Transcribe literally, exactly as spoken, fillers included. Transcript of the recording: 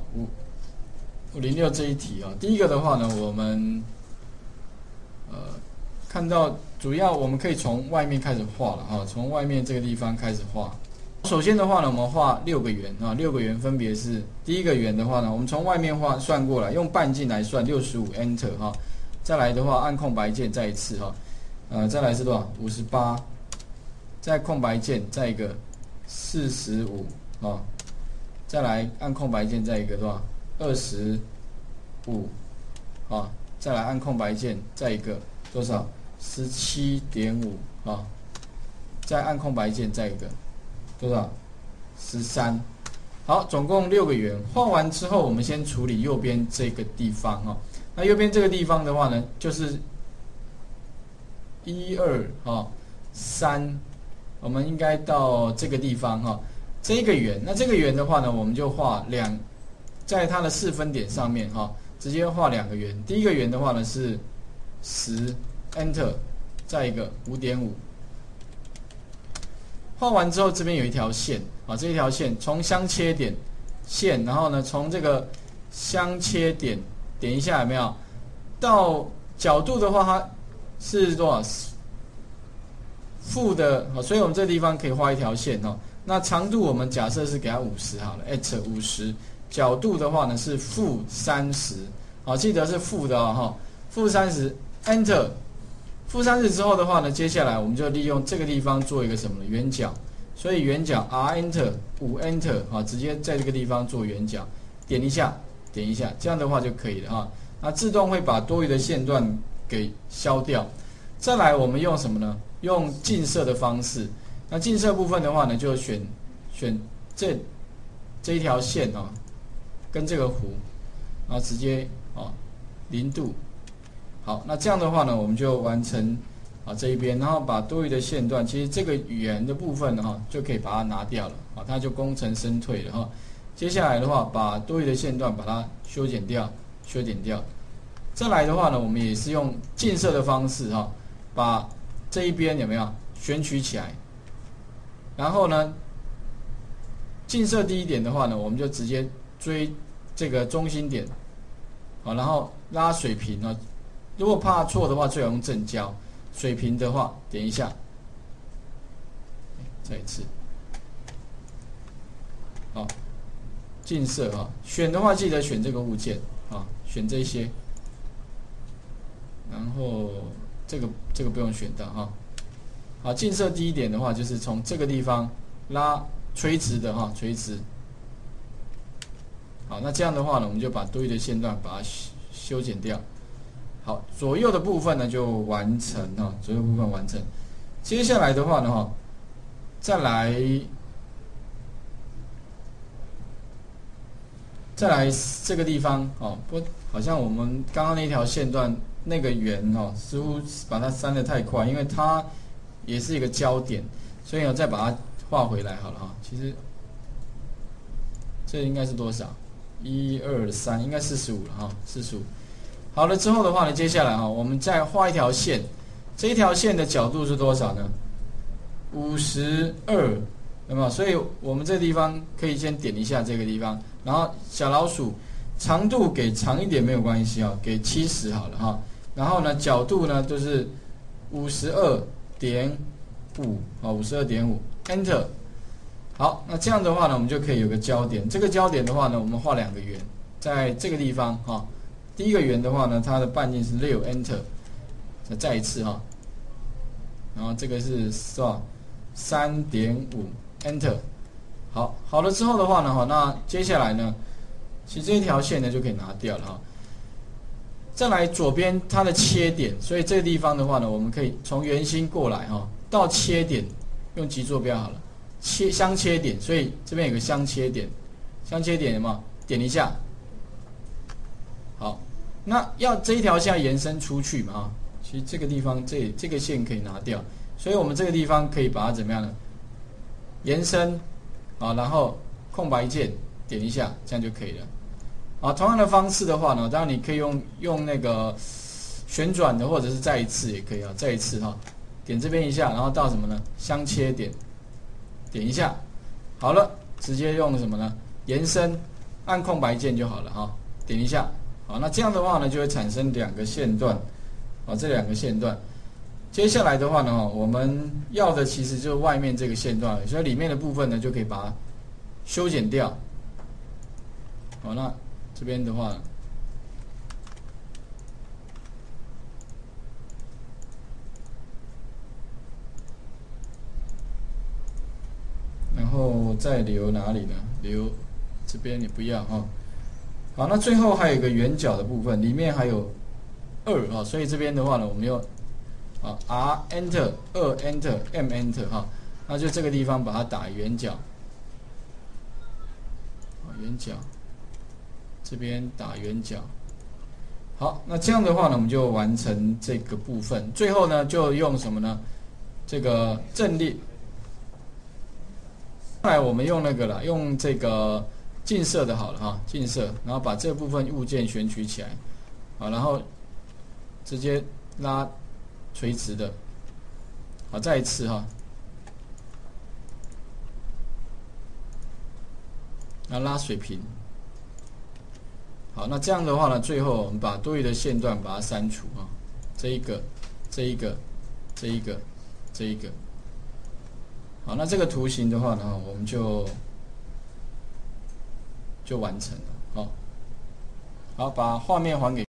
五五零六这一题啊，第一个的话呢，我们呃看到主要我们可以从外面开始画了哈，从外面这个地方开始画。首先的话呢，我们画六个圆啊，六个圆分别是第一个圆的话呢，我们从外面画算过来，用半径来算六十五 Enter 哈。再来的话，按空白键再一次哈，呃，再来是多少？五十八，再空白键再一个四十五啊，再来按空白键再一个多少？二十五啊，再来按空白键再一个多少？十七点五啊，再按空白键再一个多少？十三。好，总共六个圆。画完之后，我们先处理右边这个地方哈。那右边这个地方的话呢，就是一二啊三，我们应该到这个地方哈，这个圆。那这个圆的话呢，我们就画两，在它的四分点上面哈，直接画两个圆。第一个圆的话呢是十 Enter， 再一个五点五。画完之后，这边有一条线啊，这一条线从相切点线，然后呢从这个相切点点一下有没有？到角度的话，它是多少？负的，所以我们这个地方可以画一条线哦。那长度我们假设是给它五十好了 ，at 五十。角度的话呢是负三十，好，记得是负的哦哈，负三十 ，Enter。负三十之后的话呢，接下来我们就利用这个地方做一个什么呢？圆角。所以圆角 R Enter 五 Enter 啊，直接在这个地方做圆角，点一下，点一下，这样的话就可以了哈。那自动会把多余的线段给消掉。再来，我们用什么呢？用近色的方式。那近色部分的话呢，就选选这这一条线啊，跟这个弧，然后直接啊零度。好，那这样的话呢，我们就完成啊这一边，然后把多余的线段，其实这个圆的部分呢哈，就可以把它拿掉了啊，它就功成身退了哈。接下来的话，把多余的线段把它修剪掉，修剪掉。再来的话呢，我们也是用近色的方式哈，把这一边有没有选取起来，然后呢，近色第一点的话呢，我们就直接追这个中心点，好，然后拉水平啊。如果怕错的话，最好用正交。水平的话，点一下，再一次，好，近色啊。选的话，记得选这个物件啊，选这些。然后这个这个不用选到哈。好，近色第一点的话，就是从这个地方拉垂直的哈，垂直。好，那这样的话呢，我们就把多余的线段把它修剪掉。好，左右的部分呢就完成哈，左右部分完成。接下来的话呢哈，再来再来这个地方哦，不，好像我们刚刚那条线段那个圆哦，似乎把它删得太快，因为它也是一个焦点，所以呢再把它画回来好了哈。其实这应该是多少？一二三，应该四十五了哈，四十五。好了之后的话呢，接下来哈，我们再画一条线，这一条线的角度是多少呢？五十二，有没有？所以我们这个地方可以先点一下这个地方，然后小老鼠长度给长一点没有关系啊，给七十好了哈。然后呢，角度呢就是五十二点五啊，五十二点五 ，Enter。好，那这样的话呢，我们就可以有个焦点。这个焦点的话呢，我们画两个圆，在这个地方哈。第一个圆的话呢，它的半径是六 Enter， 再再一次哈，然后这个是多少？三点五 Enter。好，好了之后的话呢，哈，那接下来呢，其实这一条线呢就可以拿掉了哈。再来左边它的切点，所以这个地方的话呢，我们可以从圆心过来哈，到切点，用极坐标好了，切相切点，所以这边有个相切点，相切点有没有？点一下。好，那要这一条线要延伸出去嘛哈，其实这个地方这这个线可以拿掉，所以我们这个地方可以把它怎么样呢？延伸啊，然后空白键点一下，这样就可以了。啊，同样的方式的话呢，当然你可以用用那个旋转的，或者是再一次也可以啊，再一次哈，点这边一下，然后到什么呢？相切点，点一下，好了，直接用什么呢？延伸。 按空白键就好了哈，点一下，好，那这样的话呢，就会产生两个线段，啊，这两个线段。接下来的话呢，我们要的其实就是外面这个线段，所以里面的部分呢，就可以把它修剪掉。好，那这边的话，然后再留哪里呢？留这边你不要哈。好，那最后还有一个圆角的部分，里面还有二啊，所以这边的话呢，我们要啊 R Enter 二 Enter M Enter 哈，那就这个地方把它打圆角，啊圆角，这边打圆角。好，那这样的话呢，我们就完成这个部分。最后呢，就用什么呢？这个阵列。后来我们用那个啦，用这个近色的好了哈，近色，然后把这部分物件选取起来，好，然后直接拉垂直的，好，再一次哈，然后拉水平，好，那这样的话呢，最后我们把多余的线段把它删除啊，这一个，这一个，这一个，这一个。好，那这个图形的话呢，我们就就完成了。好，好，把画面还给。